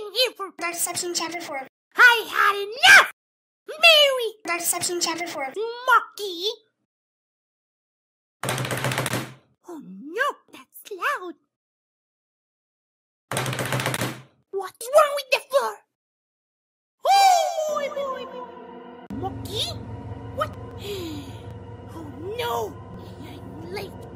here for Dark Deception Chapter 4. I had enough! Mary! Dark Deception Chapter 4. Monkey! Oh no, that's loud. What's wrong with the floor? Oh, Monkey? What? Oh no, I'm late.